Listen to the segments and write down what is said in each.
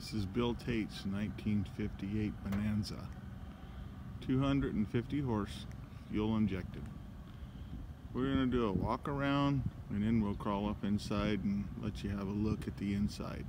This is Bill Tate's 1958 Bonanza. 250 horse, fuel injected. We're going to do a walk around and then we'll crawl up inside and let you have a look at the inside.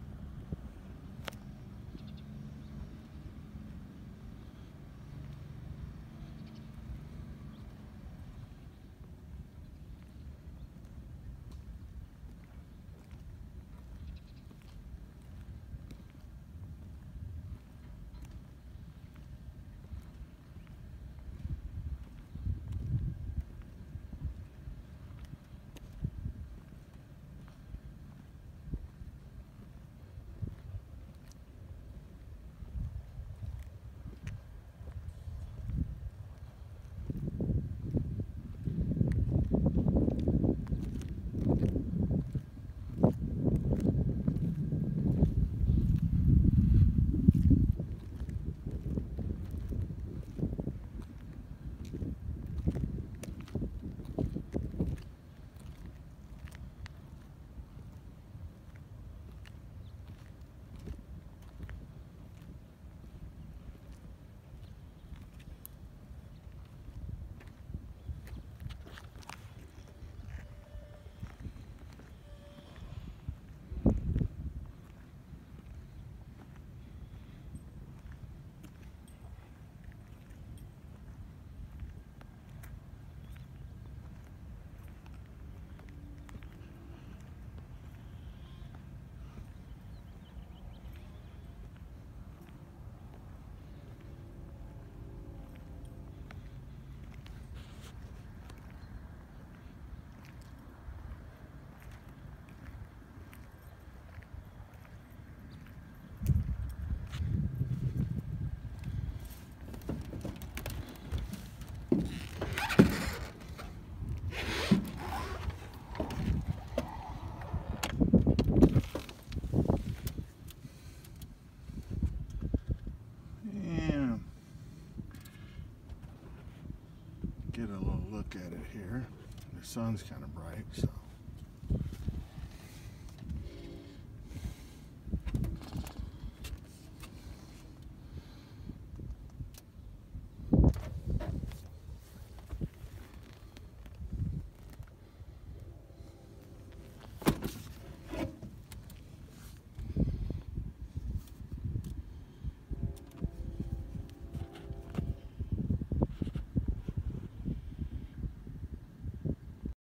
Get a little look at it here. The sun's kind of bright, so